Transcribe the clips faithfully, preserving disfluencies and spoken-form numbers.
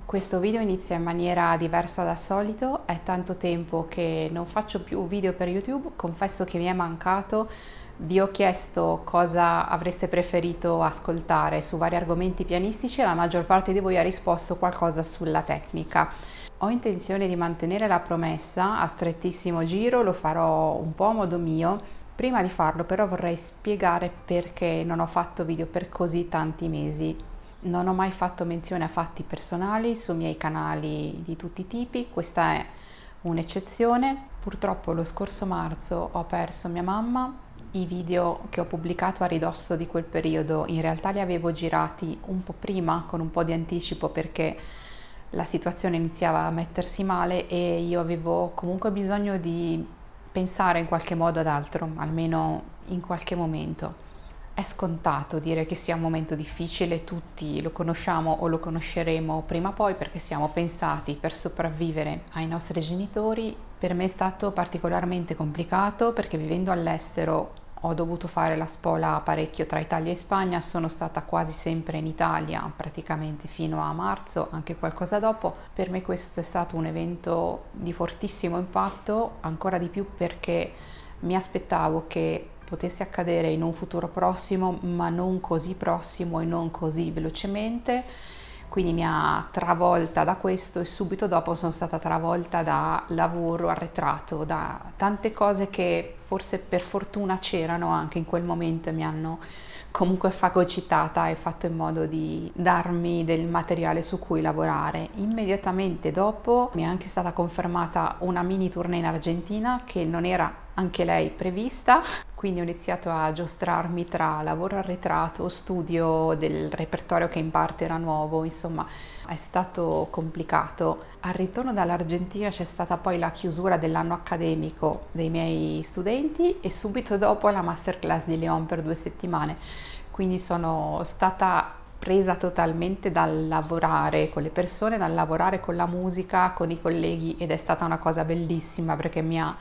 Questo video inizia in maniera diversa dal solito, è tanto tempo che non faccio più video per YouTube, confesso che mi è mancato, vi ho chiesto cosa avreste preferito ascoltare su vari argomenti pianistici e la maggior parte di voi ha risposto qualcosa sulla tecnica. Ho intenzione di mantenere la promessa a strettissimo giro, lo farò un po' a modo mio. Prima di farlo però vorrei spiegare perché non ho fatto video per così tanti mesi. Non ho mai fatto menzione a fatti personali sui miei canali di tutti i tipi, questa è un'eccezione. Purtroppo lo scorso marzo ho perso mia mamma, i video che ho pubblicato a ridosso di quel periodo in realtà li avevo girati un po' prima, con un po' di anticipo, perché la situazione iniziava a mettersi male e io avevo comunque bisogno di pensare in qualche modo ad altro, almeno in qualche momento. È scontato dire che sia un momento difficile, tutti lo conosciamo o lo conosceremo prima o poi perché siamo pensati per sopravvivere ai nostri genitori. Per me è stato particolarmente complicato perché vivendo all'estero ho dovuto fare la spola parecchio tra Italia e Spagna, sono stata quasi sempre in Italia, praticamente fino a marzo, anche qualcosa dopo. Per me questo è stato un evento di fortissimo impatto, ancora di più perché mi aspettavo che potesse accadere in un futuro prossimo, ma non così prossimo e non così velocemente, quindi mi ha travolta da questo e subito dopo sono stata travolta da lavoro arretrato, da tante cose che forse per fortuna c'erano anche in quel momento e mi hanno comunque fagocitata e fatto in modo di darmi del materiale su cui lavorare. Immediatamente dopo mi è anche stata confermata una mini tournée in Argentina che non era anche lei prevista, quindi ho iniziato a giostrarmi tra lavoro arretrato, studio del repertorio che in parte era nuovo, insomma è stato complicato. Al ritorno dall'Argentina c'è stata poi la chiusura dell'anno accademico dei miei studenti e subito dopo la masterclass di Leon per due settimane, quindi sono stata presa totalmente dal lavorare con le persone, dal lavorare con la musica, con i colleghi, ed è stata una cosa bellissima perché mi ha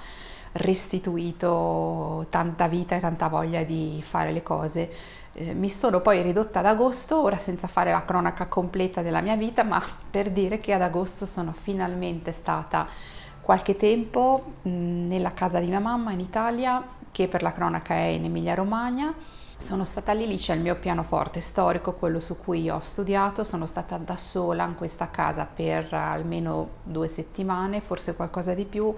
restituito tanta vita e tanta voglia di fare le cose. Eh, mi sono poi ridotta ad agosto, ora senza fare la cronaca completa della mia vita, ma per dire che ad agosto sono finalmente stata qualche tempo mh, nella casa di mia mamma in Italia, che per la cronaca è in Emilia-Romagna. Sono stata lì, lì c'è il mio pianoforte storico, quello su cui ho studiato, sono stata da sola in questa casa per almeno due settimane, forse qualcosa di più,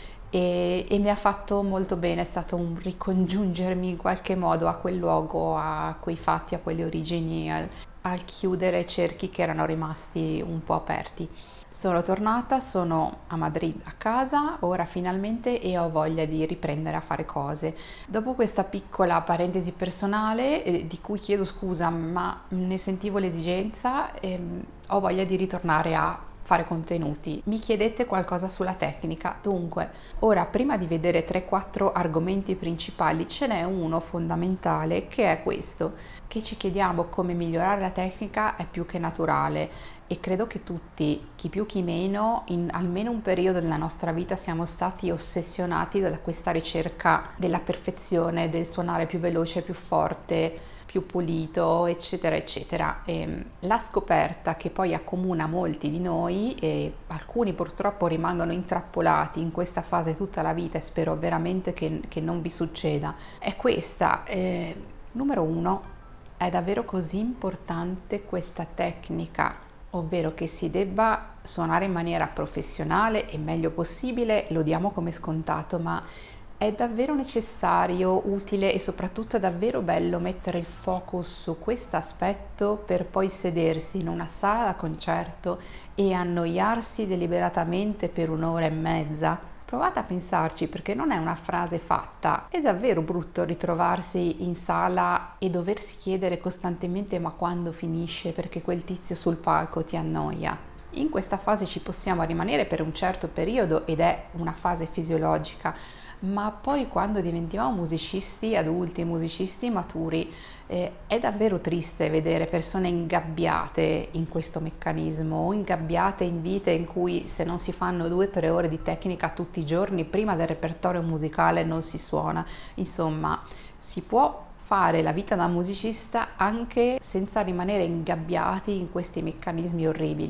e, e mi ha fatto molto bene, è stato un ricongiungermi in qualche modo a quel luogo, a quei fatti, a quelle origini, al, al chiudere cerchi che erano rimasti un po' aperti. Sono tornata, sono a Madrid a casa ora finalmente e ho voglia di riprendere a fare cose. Dopo questa piccola parentesi personale, eh, di cui chiedo scusa, ma ne sentivo l'esigenza, ehm, ho voglia di ritornare a fare contenuti. Mi chiedete qualcosa sulla tecnica, dunque ora prima di vedere tre quattro argomenti principali ce n'è uno fondamentale che è questo, che ci chiediamo come migliorare la tecnica è più che naturale e credo che tutti, chi più chi meno, in almeno un periodo della nostra vita siamo stati ossessionati da questa ricerca della perfezione, del suonare più veloce, più forte, più pulito, eccetera eccetera. E la scoperta che poi accomuna molti di noi, e alcuni purtroppo rimangono intrappolati in questa fase tutta la vita e spero veramente che, che non vi succeda, è questa. Eh, numero uno, è davvero così importante questa tecnica, ovvero che si debba suonare in maniera professionale e meglio possibile, lo diamo come scontato, ma è davvero necessario, utile e soprattutto è davvero bello mettere il focus su questo aspetto per poi sedersi in una sala da concerto e annoiarsi deliberatamente per un'ora e mezza? Provate a pensarci, perché non è una frase fatta, è davvero brutto ritrovarsi in sala e doversi chiedere costantemente ma quando finisce perché quel tizio sul palco ti annoia. In questa fase ci possiamo rimanere per un certo periodo ed è una fase fisiologica, ma poi quando diventiamo musicisti adulti, musicisti maturi, eh, è davvero triste vedere persone ingabbiate in questo meccanismo, ingabbiate in vite in cui se non si fanno due o tre ore di tecnica tutti i giorni, prima del repertorio musicale non si suona. Insomma, si può fare la vita da musicista anche senza rimanere ingabbiati in questi meccanismi orribili.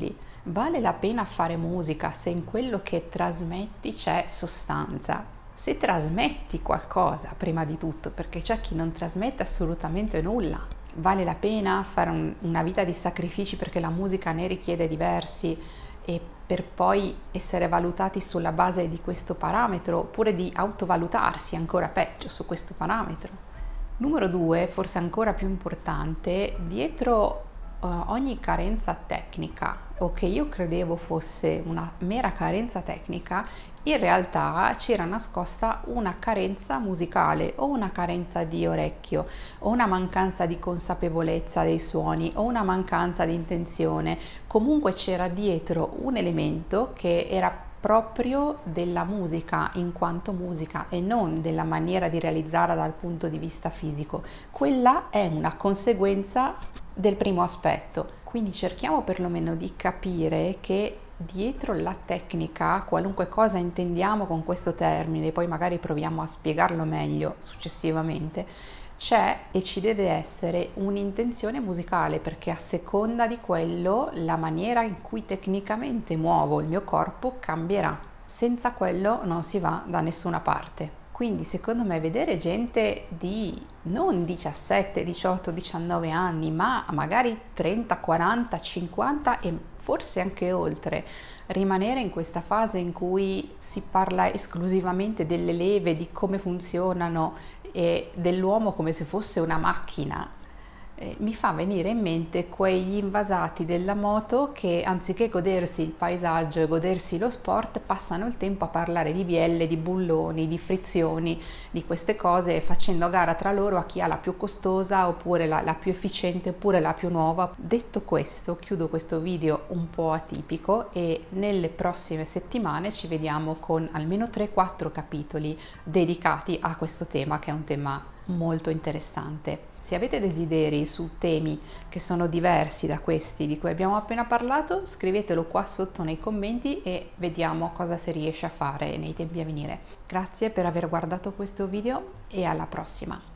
Vale la pena fare musica se in quello che trasmetti c'è sostanza, se trasmetti qualcosa prima di tutto, perché c'è chi non trasmette assolutamente nulla. Vale la pena fare un, una vita di sacrifici perché la musica ne richiede diversi e per poi essere valutati sulla base di questo parametro, oppure di autovalutarsi ancora peggio su questo parametro. Numero due, forse ancora più importante, dietro uh, ogni carenza tecnica, o che io credevo fosse una mera carenza tecnica, in realtà c'era nascosta una carenza musicale o una carenza di orecchio o una mancanza di consapevolezza dei suoni o una mancanza di intenzione. Comunque c'era dietro un elemento che era proprio della musica in quanto musica e non della maniera di realizzarla dal punto di vista fisico. Quella è una conseguenza del primo aspetto, quindi cerchiamo perlomeno di capire che dietro la tecnica, qualunque cosa intendiamo con questo termine, poi magari proviamo a spiegarlo meglio successivamente, c'è e ci deve essere un'intenzione musicale, perché a seconda di quello la maniera in cui tecnicamente muovo il mio corpo cambierà. Senza quello non si va da nessuna parte. Quindi secondo me vedere gente di non diciassette, diciotto, diciannove anni, ma magari trenta, quaranta, cinquanta e forse anche oltre, rimanere in questa fase in cui si parla esclusivamente delle leve, di come funzionano e dell'uomo come se fosse una macchina, eh, mi fa venire in mente quegli invasati della moto che anziché godersi il paesaggio e godersi lo sport passano il tempo a parlare di bielle, di bulloni, di frizioni, di queste cose, facendo a gara tra loro a chi ha la più costosa oppure la, la più efficiente oppure la più nuova. Detto questo, chiudo questo video un po' atipico e nelle prossime settimane ci vediamo con almeno tre quattro capitoli dedicati a questo tema, che è un tema molto interessante. Se avete desideri su temi che sono diversi da questi di cui abbiamo appena parlato, scrivetelo qua sotto nei commenti e vediamo cosa si riesce a fare nei tempi a venire. Grazie per aver guardato questo video e alla prossima!